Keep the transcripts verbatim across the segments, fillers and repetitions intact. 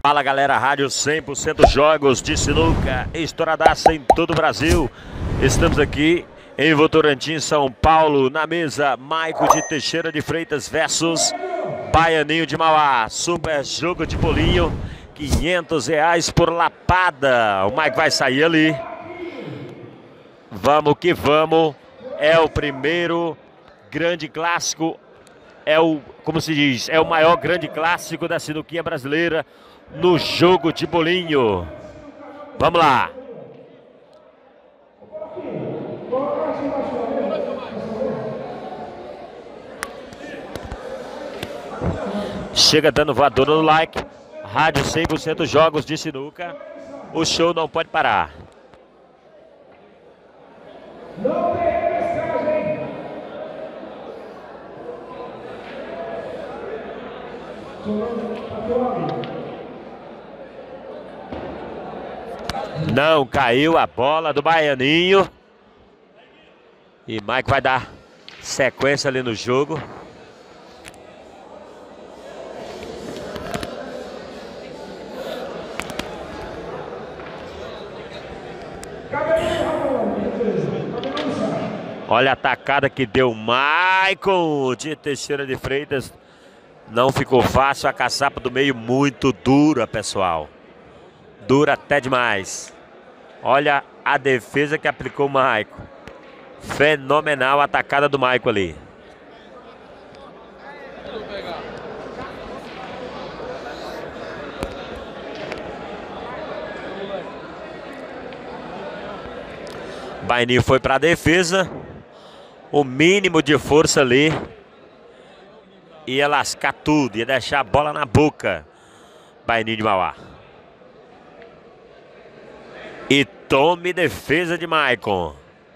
Fala galera, rádio cem por cento jogos de sinuca, estouradaça em todo o Brasil. Estamos aqui em Votorantim, São Paulo, na mesa Maico de Teixeira de Freitas versus Baianinho de Mauá. Super jogo de bolinho, quinhentos reais por lapada. O Maico vai sair ali. Vamos que vamos, é o primeiro grande clássico, é o, como se diz, é o maior grande clássico da sinuquinha brasileira no jogo de bolinho. Vamos lá. Chega dando voadora no like. Rádio cem por cento jogos de sinuca. O show não pode parar. Não caiu a bola do Baianinho. E Maico vai dar sequência ali no jogo. Olha a tacada que deu Maico de Teixeira de Freitas. Não ficou fácil, a caçapa do meio muito dura, pessoal. Dura até demais. Olha a defesa que aplicou o Maico. Fenomenal a tacada do Maico ali. Baianinho foi para a defesa. O mínimo de força ali. Ia lascar tudo, ia deixar a bola na boca. Baianinho de Mauá. E tome defesa de Maico.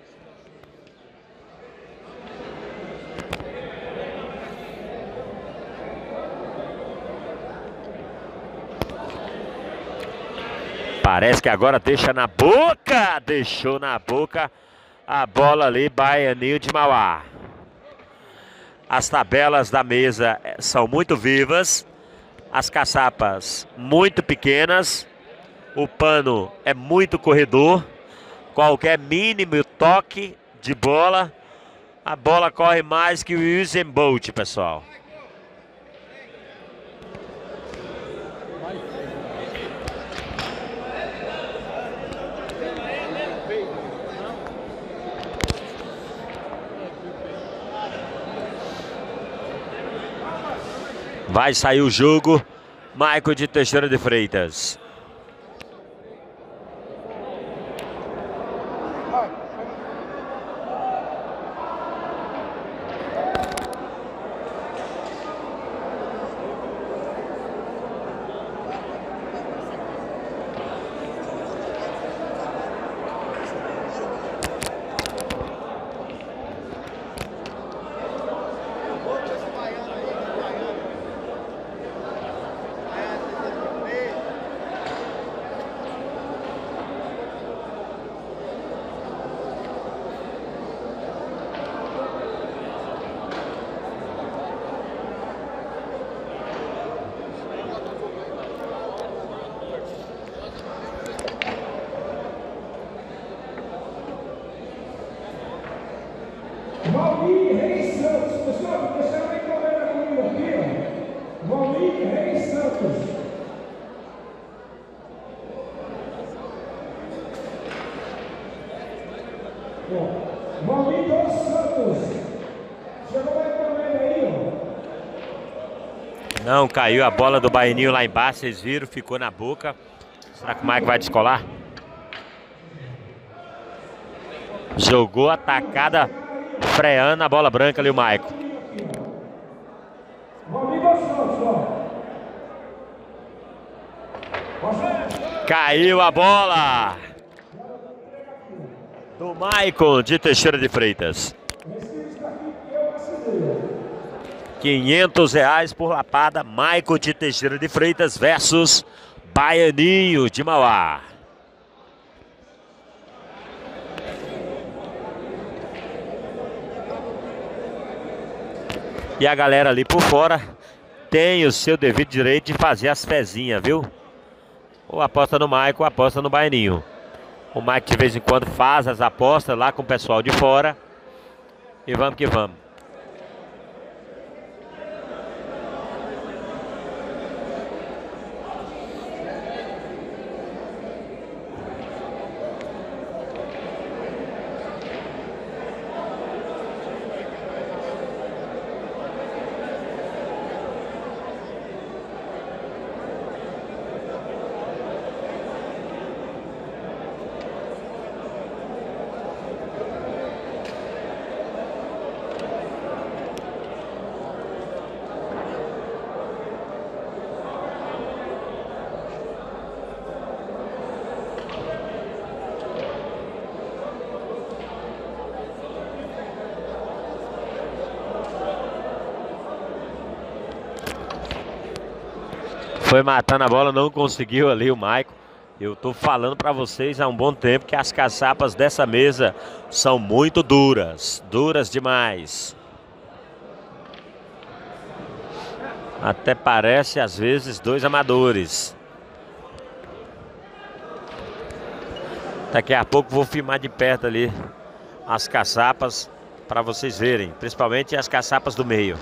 Parece que agora deixa na boca. Deixou na boca a bola ali, Baianinho de Mauá. As tabelas da mesa são muito vivas. As caçapas muito pequenas. O pano é muito corredor. Qualquer mínimo toque de bola, a bola corre mais que o Usain Bolt, pessoal. Vai sair o jogo. Maico de Teixeira de Freitas. Valmir Reis Santos, pessoal, deixa eu encomendar comigo aqui, ó. Valmir Reis Santos. Ó, Valmir dos Santos. Chegou uma encomenda aí, ó. Não caiu a bola do Baianinho lá embaixo, vocês viram, ficou na boca. Será que o Maico vai descolar? Jogou a tacada freando a bola branca ali o Maico. Caiu a bola do Maico de Teixeira de Freitas. quinhentos reais por lapada. Maico de Teixeira de Freitas versus Baianinho de Mauá. E a galera ali por fora tem o seu devido direito de fazer as fezinhas, viu? ou aposta no Maicon, ou aposta no Baianinho. O Maicon de vez em quando faz as apostas lá com o pessoal de fora. E vamos que vamos. Foi matando a bola, não conseguiu ali o Maicon. Eu tô falando para vocês há um bom tempo que as caçapas dessa mesa são muito duras. Duras demais. Até parece às vezes dois amadores. Daqui a pouco vou filmar de perto ali as caçapas para vocês verem. Principalmente as caçapas do meio.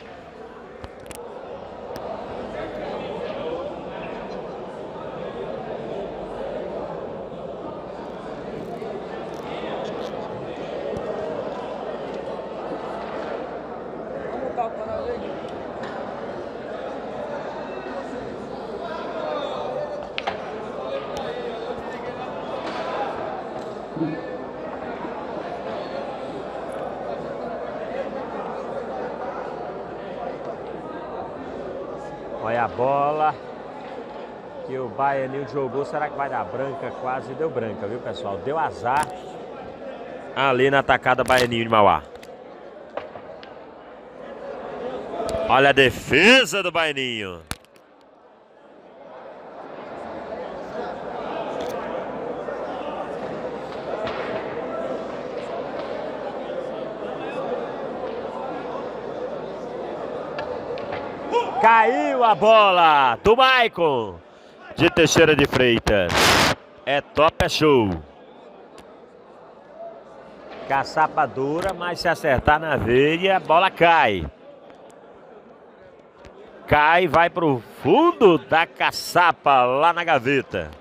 Olha a bola que o Baianinho jogou. Será que vai dar branca? Quase deu branca, viu, pessoal? Deu azar ali na atacada Baianinho de Mauá. Olha a defesa do Baianinho. Caiu a bola do Maicon de Teixeira de Freitas. É top, é show. Caçapa dura, mas se acertar na veia, a bola cai. Cai e vai pro fundo da caçapa lá na gaveta.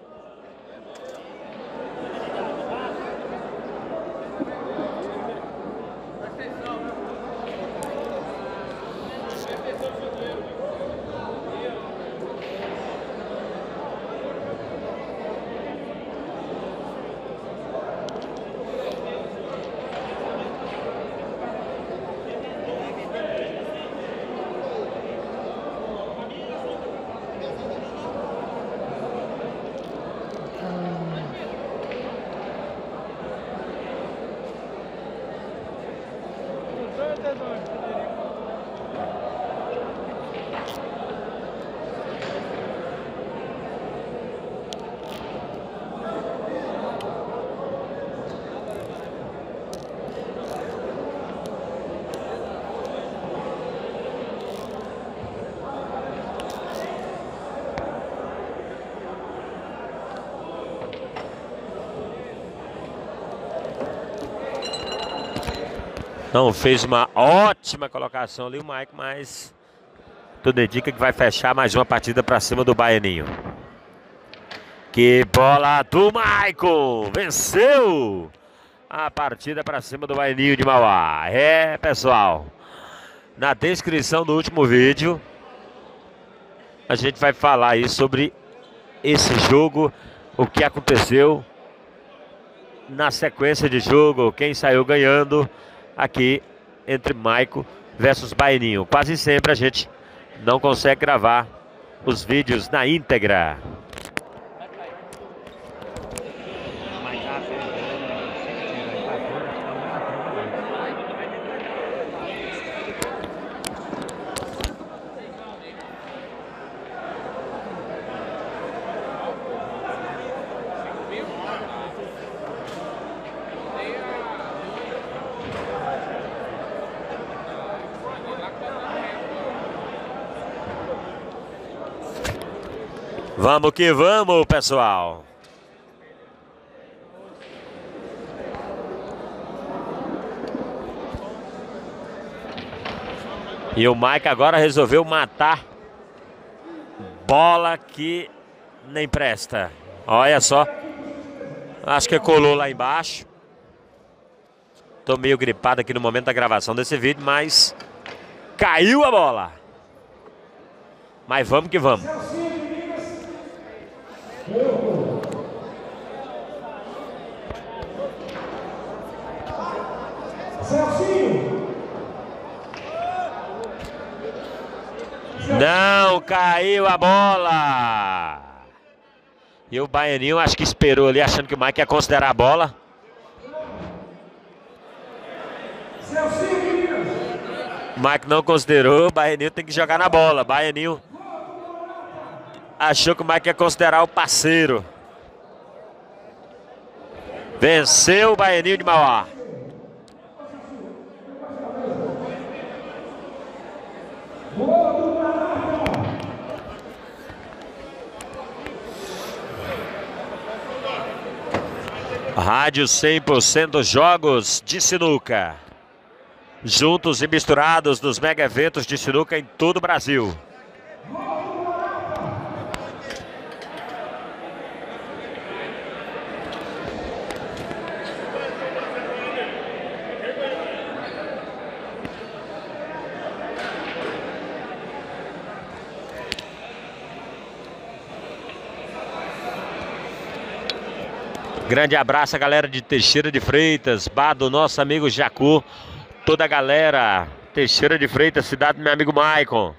Não, fez uma ótima colocação ali o Maicon, mas tudo indica que vai fechar mais uma partida para cima do Baianinho. Que bola do Maicon! Venceu a partida para cima do Baianinho de Mauá. É, pessoal, na descrição do último vídeo a gente vai falar aí sobre esse jogo, o que aconteceu na sequência de jogo, quem saiu ganhando aqui entre Maicon versus Baianinho. Quase sempre a gente não consegue gravar os vídeos na íntegra. Vamos que vamos, pessoal. E o Mike agora resolveu matar bola que nem presta. Olha só. Acho que colou lá embaixo. Tô meio gripado aqui no momento da gravação desse vídeo, mas caiu a bola. Mas vamos que vamos. Não caiu a bola. E o Baianinho acho que esperou ali, achando que o Mike ia considerar a bola. O Mike não considerou, o Baianinho tem que jogar na bola. Baianinho achou que o Mike ia considerar o parceiro. Venceu o Baianinho de Mauá. Rádio cem por cento jogos de sinuca. Juntos e misturados nos mega eventos de sinuca em todo o Brasil. Grande abraço a galera de Teixeira de Freitas, bar do nosso amigo Jacu. Toda a galera, Teixeira de Freitas, cidade do meu amigo Maicon.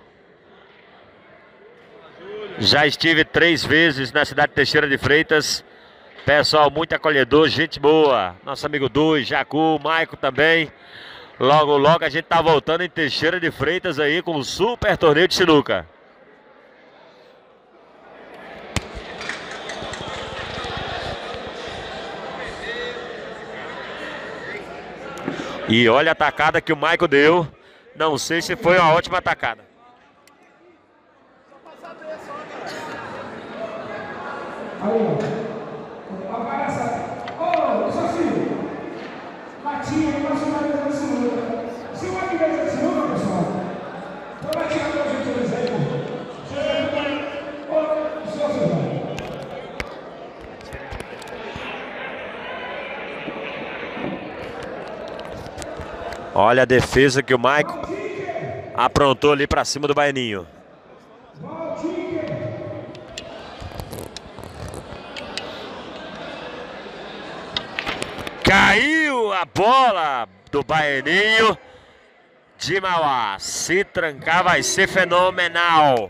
Já estive três vezes na cidade de Teixeira de Freitas. Pessoal muito acolhedor, gente boa. Nosso amigo Dui, Jacu, Maicon também. Logo, logo a gente tá voltando em Teixeira de Freitas aí com um super torneio de sinuca. E olha a tacada que o Maicon deu. Não sei se foi uma ótima tacada. Olha a defesa que o Maicon aprontou ali para cima do Baianinho. Caiu a bola do Baianinho de Mauá. Se trancar vai ser fenomenal.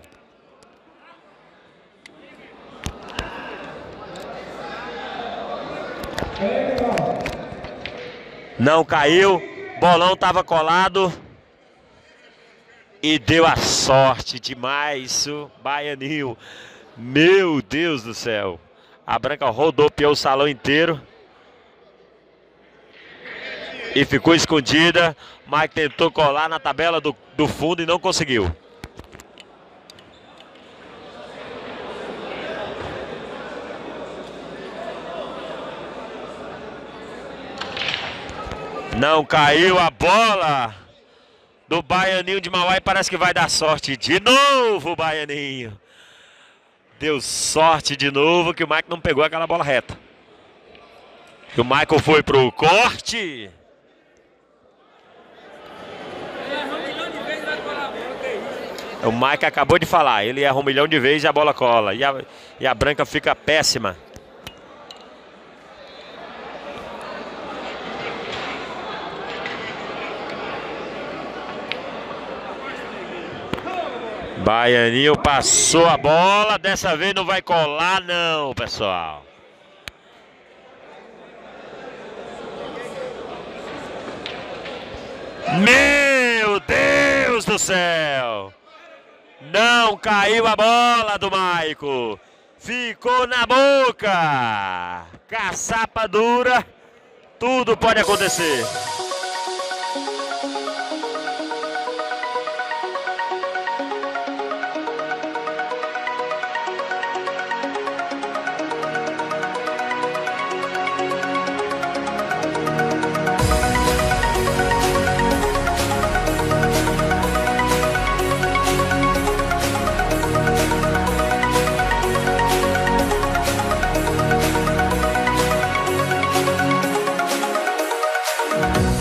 Não caiu. Bolão estava colado e deu a sorte demais o Baianinho. Meu Deus do céu. A branca rodopiou o salão inteiro e ficou escondida. Mike tentou colar na tabela do, do fundo e não conseguiu. Não caiu a bola do Baianinho de Mauá e parece que vai dar sorte de novo o Baianinho. Deu sorte de novo que o Mike não pegou aquela bola reta. O Michael foi pro corte. O Mike acabou de falar, ele erra um milhão de vezes e a bola cola. E a, e a branca fica péssima. Baianinho passou a bola, dessa vez não vai colar não, pessoal. Meu Deus do céu! Não caiu a bola do Maicon. Ficou na boca. Caçapa dura. Tudo pode acontecer.